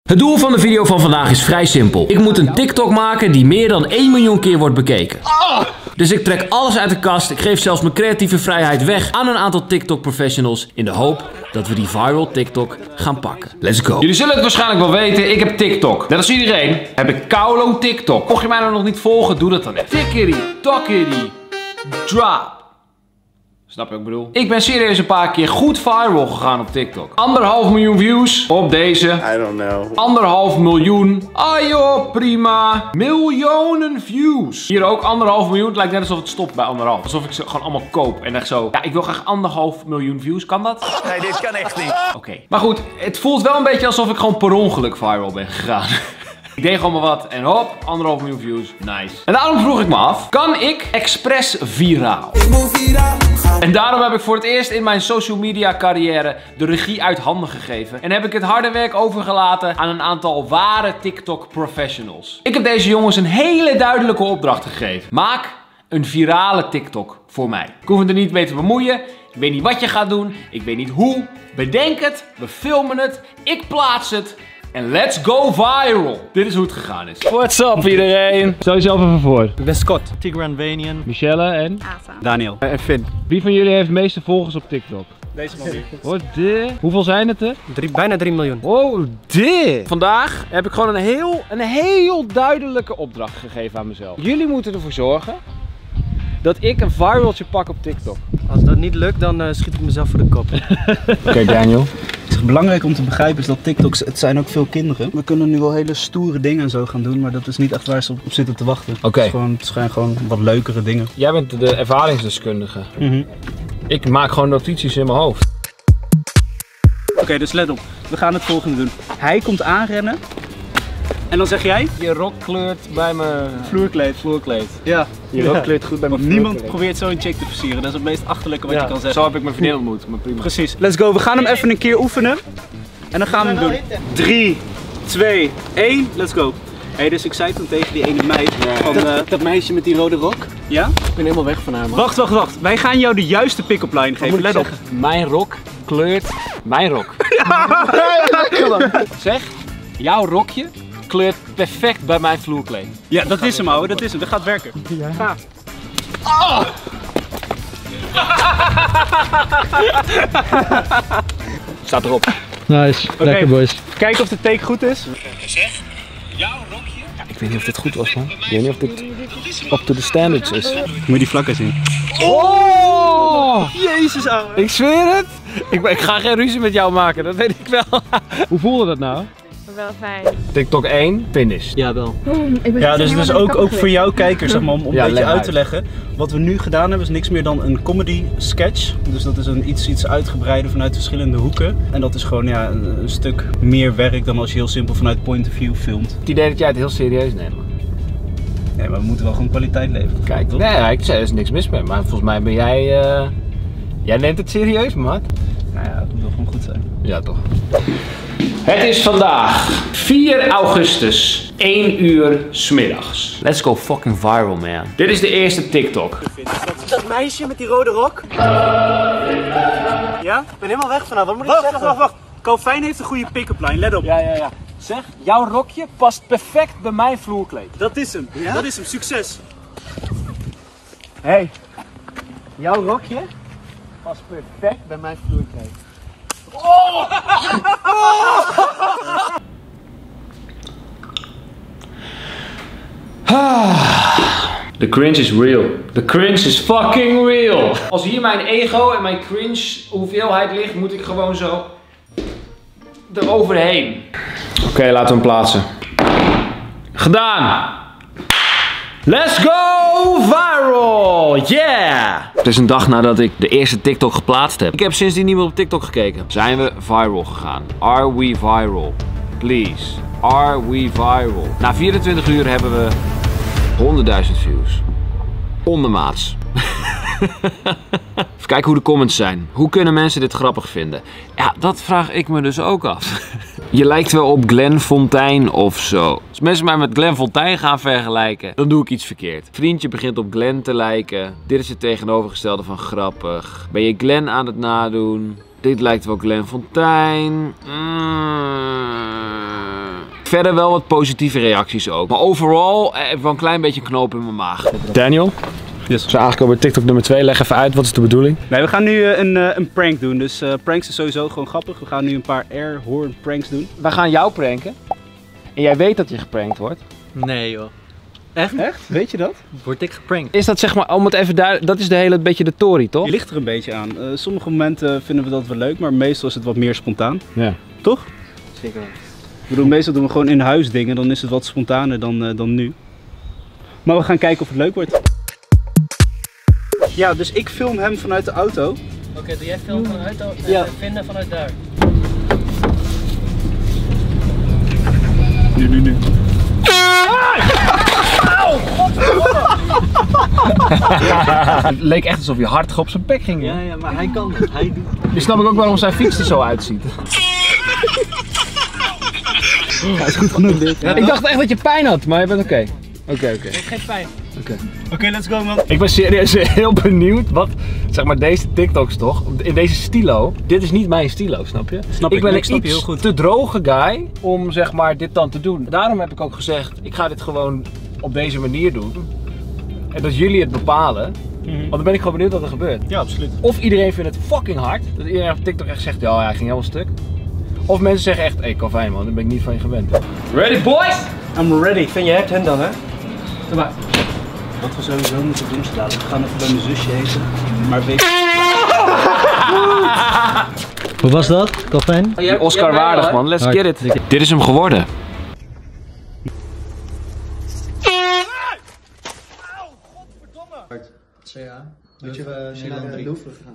Het doel van de video van vandaag is vrij simpel. Ik moet een TikTok maken die meer dan 1 miljoen keer wordt bekeken. Dus ik trek alles uit de kast. Ik geef zelfs mijn creatieve vrijheid weg aan een aantal TikTok professionals in de hoop dat we die viral TikTok gaan pakken. Let's go. Jullie zullen het waarschijnlijk wel weten, ik heb TikTok. Net als iedereen heb ik koulo TikTok. Mocht je mij nou nog niet volgen, doe dat dan even. Tickety, tockety, drop. Snap je wat ik bedoel? Ik ben serieus een paar keer goed viral gegaan op TikTok. 1,5 miljoen views op deze. I don't know. 1,5 miljoen. Ah joh, prima. Miljoenen views. Hier ook 1,5 miljoen. Het lijkt net alsof het stopt bij 1,5. Alsof ik ze gewoon allemaal koop. En echt zo. Ja, ik wil graag 1,5 miljoen views. Kan dat? Nee, dit kan echt niet. Oké. Maar goed, het voelt wel een beetje alsof ik gewoon per ongeluk viral ben gegaan. Ik deed gewoon maar wat en hop, 1,5 miljoen views. Nice. En daarom vroeg ik me af, kan ik expres viraal? En daarom heb ik voor het eerst in mijn social media carrière de regie uit handen gegeven. En heb ik het harde werk overgelaten aan een aantal ware TikTok professionals. Ik heb deze jongens een hele duidelijke opdracht gegeven. Maak een virale TikTok voor mij. Ik hoef me er niet mee te bemoeien. Ik weet niet wat je gaat doen. Ik weet niet hoe. Bedenk het. We filmen het. Ik plaats het. En let's go viral! Dit is hoe het gegaan is. What's up iedereen? Stel jezelf even voor. Ik ben Scott. Tigran Vanian. Michelle en? Asa. Daniel. En Finn. Wie van jullie heeft de meeste volgers op TikTok? Deze man hier. Wat dit? Hoeveel zijn het er? Bijna 3 miljoen. Oh, dit! Vandaag heb ik gewoon een heel duidelijke opdracht gegeven aan mezelf. Jullie moeten ervoor zorgen dat ik een viraltje pak op TikTok. Als dat niet lukt, dan schiet ik mezelf voor de kop. Oké, Daniel. Belangrijk om te begrijpen is dat TikToks, het zijn ook veel kinderen. We kunnen nu wel hele stoere dingen en zo gaan doen, maar dat is niet echt waar ze op zitten te wachten. Oké. Het zijn gewoon wat leukere dingen. Jij bent de ervaringsdeskundige. Ik maak gewoon notities in mijn hoofd. Oké, dus let op. We gaan het volgende doen. Hij komt aanrennen. En dan zeg jij? Je rok kleurt bij mijn vloerkleed. Ja. Je rok kleurt goed bij mijn Want niemand vloerkleed. probeert zo'n chick te versieren. Dat is het meest achterlijke wat je kan zeggen. Zo heb ik mijn vriendin ontmoet. Maar prima. Precies. Let's go. We gaan hem even een keer oefenen. En dan gaan we hem doen. 3, 2, 1. Let's go. Hey, dus ik zei toen tegen die ene meid van... Dat meisje met die rode rok? Ja? Ik ben helemaal weg van haar, man. Wacht. Wij gaan jou de juiste pick-up line geven. Let op. Mijn rok kleurt mijn rok. Zeg, jouw rokje kleurt perfect bij mijn vloerkleed. Ja, dat is hem, ouwe. Dat is hem. Dat gaat werken. Ja. Ga. Staat erop. Nice. Lekker, boys. Kijken of de take goed is. Zeg, jouw rokje... Ja, ik weet niet of dit goed was, man. Ik weet niet of dit up to the standards is. Moet je die vlakken zien. Oh! Jezus, ouwe. Ik zweer het. Ik ga geen ruzie met jou maken, dat weet ik wel. Hoe voelde dat nou? Wel fijn. TikTok 1, finish. Ja, wel. Ja, dus ook voor jou kijkers, zeg maar, om Ja, een beetje leg uit te leggen. Wat we nu gedaan hebben is niks meer dan een comedy sketch. Dus dat is een iets uitgebreider vanuit verschillende hoeken. En dat is gewoon ja, een stuk meer werk dan als je heel simpel vanuit point of view filmt. Het idee dat jij het heel serieus neemt. Nee, maar we moeten wel gewoon kwaliteit leveren. Kijk, toch? nee, ik zei er is niks mis mee, maar volgens mij ben jij... Jij neemt het serieus, maat. Nou ja, het moet wel gewoon goed zijn. Ja, toch. Het is vandaag 4 augustus, 1 uur 's middags. Let's go fucking viral, man. Dit is de eerste TikTok. Dat meisje met die rode rok? Ja? Ik ben helemaal weg van haar. Wat moet ik zeggen? Wacht. Calvin heeft een goede pick-up line, let op. Ja. Zeg, jouw rokje past perfect bij mijn vloerkleed. Dat is hem. Ja? Dat is hem. Succes. Hey, jouw rokje past perfect bij mijn vloerkleed. The cringe is real. The cringe is fucking real. Als hier mijn ego en mijn cringe hoeveelheid ligt, moet ik gewoon zo eroverheen. Oké, laten we hem plaatsen. Gedaan! Let's go viral! Yeah! Het is een dag nadat ik de eerste TikTok geplaatst heb. Ik heb sindsdien niet meer op TikTok gekeken. Zijn we viral gegaan? Are we viral? Please. Are we viral? Na 24 uur hebben we 100.000 views. Ondermaats. Even kijken hoe de comments zijn. Hoe kunnen mensen dit grappig vinden? Ja, dat vraag ik me dus ook af. Je lijkt wel op Glenn Fontijn of zo. Als mensen mij met Glenn Fontijn gaan vergelijken, dan doe ik iets verkeerd. Vriendje begint op Glenn te lijken. Dit is het tegenovergestelde van grappig. Ben je Glenn aan het nadoen? Dit lijkt wel Glenn Fontijn. verder wel wat positieve reacties ook. Maar overal heb ik wel een klein beetje een knoop in mijn maag. Daniel? Yes. We zijn aangekomen bij TikTok nummer 2. Leg even uit, wat is de bedoeling? Nee, we gaan nu een prank doen. Dus pranks is sowieso gewoon grappig. We gaan nu een paar air horn pranks doen. We gaan jou pranken. En jij weet dat je geprankt wordt. Nee joh. Echt? Weet je dat? Word ik geprankt? Is dat zeg maar, om het even duidelijk, dat is de hele beetje de tory, toch? Je ligt er een beetje aan. Sommige momenten vinden we dat wel leuk, maar meestal is het wat meer spontaan. Ja. Toch? Zeker wel. Ik bedoel, meestal doen we gewoon in huis dingen, dan is het wat spontaner dan nu. Maar we gaan kijken of het leuk wordt. Ja, dus ik film hem vanuit de auto. Oké, doe jij film vanuit de auto? Ja. Vinden vanuit daar. Nu. Het leek echt alsof je hard op zijn bek ging. Ja, maar hij kan het. Hij doet het. Nu snap ik ook waarom zijn fiets er zo uitziet. Ja, is goed genoeg dit. Ja, Ik dacht echt dat je pijn had, maar je bent oké. Oké. Ik heb geen pijn. Oké, let's go man. Ik ben serieus heel benieuwd wat, zeg maar, deze TikToks toch, in deze stilo. Dit is niet mijn stilo, snap je? Snap ik ik, ben ik snap een je iets heel goed. te droge guy om, zeg maar, dit dan te doen. Daarom heb ik ook gezegd, ik ga dit gewoon op deze manier doen. En dat jullie het bepalen. Want dan ben ik gewoon benieuwd wat er gebeurt. Ja, absoluut. Of iedereen vindt het fucking hard. Dat iedereen op TikTok echt zegt, ja, hij ging helemaal stuk. Of mensen zeggen echt, hey, Calvin man, daar ben ik niet van je gewend. Ready boys? I'm ready. Vind je hebt hen dan hè? Doe maar. Wat we sowieso moeten doen is dadelijk. We gaan even bij mijn zusje eten. Maar weet Hoe was dat, Calvin? Oscar waardig man, let's get it. Dit is hem geworden. Ja. Moet je naar de Louvre gaan?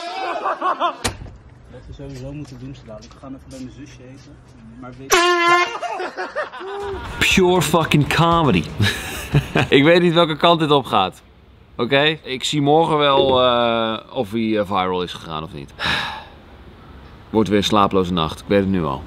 Wat we sowieso moeten doen is dadelijk. We gaan even bij mijn zusje eten. Maar weet Pure fucking comedy. Ik weet niet welke kant dit op gaat. Oké? Ik zie morgen wel of hij viral is gegaan of niet. Wordt weer een slaaploze nacht. Ik weet het nu al.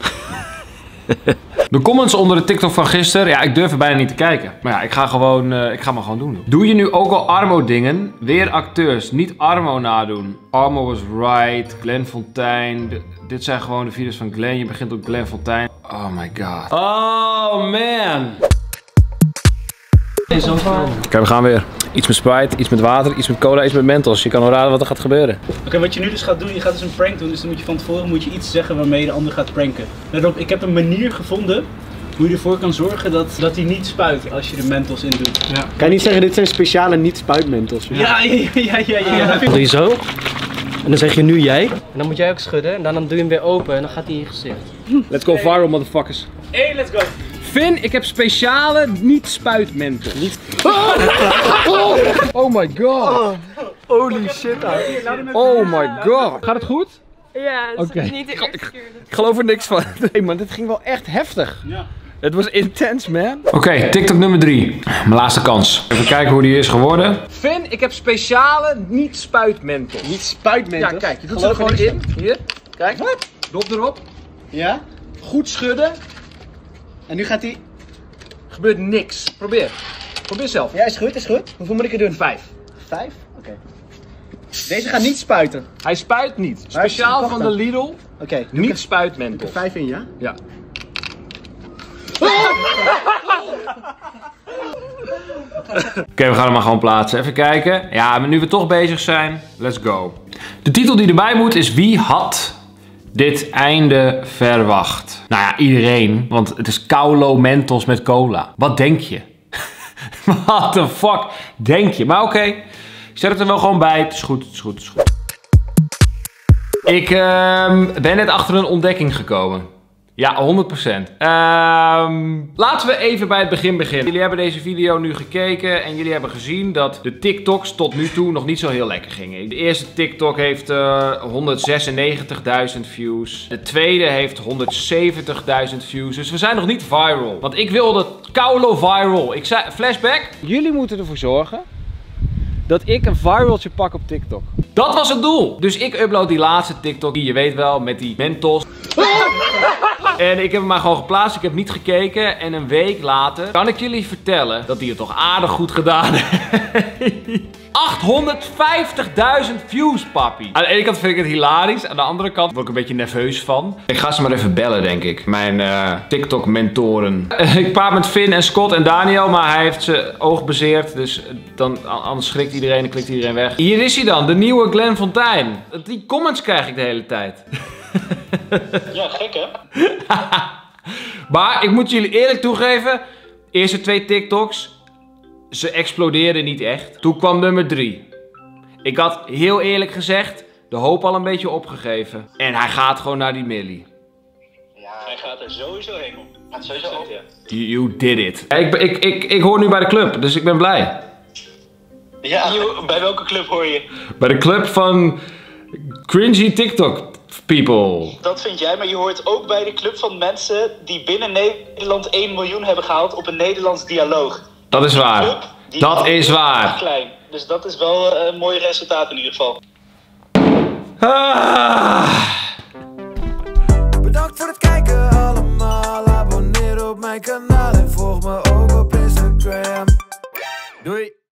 De comments onder de TikTok van gisteren, ja, ik durf er bijna niet te kijken. Maar ja, ik ga maar gewoon doen. Doe je nu ook al Armo dingen? Weer acteurs, niet Armo nadoen. Armo was right, Glenn Fontijn. Dit zijn gewoon de video's van Glenn. Je begint op Glenn Fontijn. Oh my god. Oh man. Oké, we gaan weer. Iets met Sprite, iets met water, iets met cola, iets met Mentos. Je kan wel raden wat er gaat gebeuren. Oké, wat je nu dus gaat doen, je gaat dus een prank doen. Dus dan moet je van tevoren iets zeggen waarmee je de ander gaat pranken. Let op, ik heb een manier gevonden hoe je ervoor kan zorgen dat hij niet spuit als je de Mentos in doet. Ja. Kan je niet zeggen, dit zijn speciale niet-spuitmentos? Ja. Doe je zo. En dan zeg je nu jij. En dan moet jij ook schudden. En dan doe je hem weer open en dan gaat hij in je gezicht. Let's go viral, motherfuckers. Hey, let's go. Finn, ik heb speciale niet-spuitmentos. Oh my god. Holy shit, Oh my god. Gaat het goed? Ja, dat is Oké. niet de eerste keer. Ik geloof er niks van. Nee man, dit ging wel echt heftig. Ja. Het was intens, man. Oké, TikTok nummer 3. Mijn laatste kans. Even kijken hoe die is geworden. Finn, ik heb speciale niet-spuitmentos. Niet spuitmentos? Ja, kijk, je doet ze er gewoon in. Hier. Kijk. Dop erop. Ja? Goed schudden. En nu gaat hij... Gebeurt niks. Probeer. Probeer zelf. Ja, is goed, is goed. Hoeveel moet ik er doen? 5. 5? Oké. Deze gaat niet spuiten. Hij spuit niet. Speciaal van de Lidl. Oké. Niet spuitmentos. 5 in, ja? Ja. Oké, we gaan hem maar gewoon plaatsen. Even kijken. Ja, maar nu we toch bezig zijn, let's go. De titel die erbij moet is: wie had dit einde verwacht? Nou ja, iedereen. Want het is Kaulo Mentos met cola. Wat denk je? What the fuck denk je? Maar oké, ik zet het er wel gewoon bij. Het is goed, het is goed, het is goed. Ik ben net achter een ontdekking gekomen. Ja, 100%. Laten we even bij het begin beginnen. Jullie hebben deze video nu gekeken en jullie hebben gezien dat de TikToks tot nu toe nog niet zo heel lekker gingen. De eerste TikTok heeft 196.000 views. De tweede heeft 170.000 views. Dus we zijn nog niet viral. Want ik wilde Kaulo viral. Ik zei, flashback. Jullie moeten ervoor zorgen dat ik een viraltje pak op TikTok. Dat was het doel. Dus ik upload die laatste TikTok, die je weet wel, met die Mentos. En ik heb hem maar gewoon geplaatst, ik heb niet gekeken. En een week later kan ik jullie vertellen dat hij het toch aardig goed gedaan heeft. 850.000 views, papi. Aan de ene kant vind ik het hilarisch. Aan de andere kant word ik een beetje nerveus van. Ik ga ze maar even bellen, denk ik. Mijn TikTok-mentoren. Ik praat met Finn en Scott en Daniel, maar hij heeft zijn oog bezeerd. Dus dan, anders schrikt iedereen en klikt iedereen weg. Hier is hij dan, de nieuwe Glenn Fontijn. Die comments krijg ik de hele tijd. Ja, gek hè? Maar ik moet jullie eerlijk toegeven. Eerste 2 TikToks. Ze explodeerden niet echt. Toen kwam nummer 3. Ik had heel eerlijk gezegd de hoop al een beetje opgegeven. En hij gaat gewoon naar die millie. Ja, hij gaat er sowieso heen op. Gaat sowieso op. You did it. Ik hoor nu bij de club, dus ik ben blij. Ja, bij welke club hoor je? Bij de club van cringy TikTok people. Dat vind jij, maar je hoort ook bij de club van mensen die binnen Nederland 1 miljoen hebben gehaald op een Nederlands dialoog. Dat is waar. Dat is waar. Klein. Dus dat is wel een mooi resultaat in ieder geval. Bedankt voor het kijken allemaal. Abonneer op mijn kanaal en volg me ook op Instagram. Doei.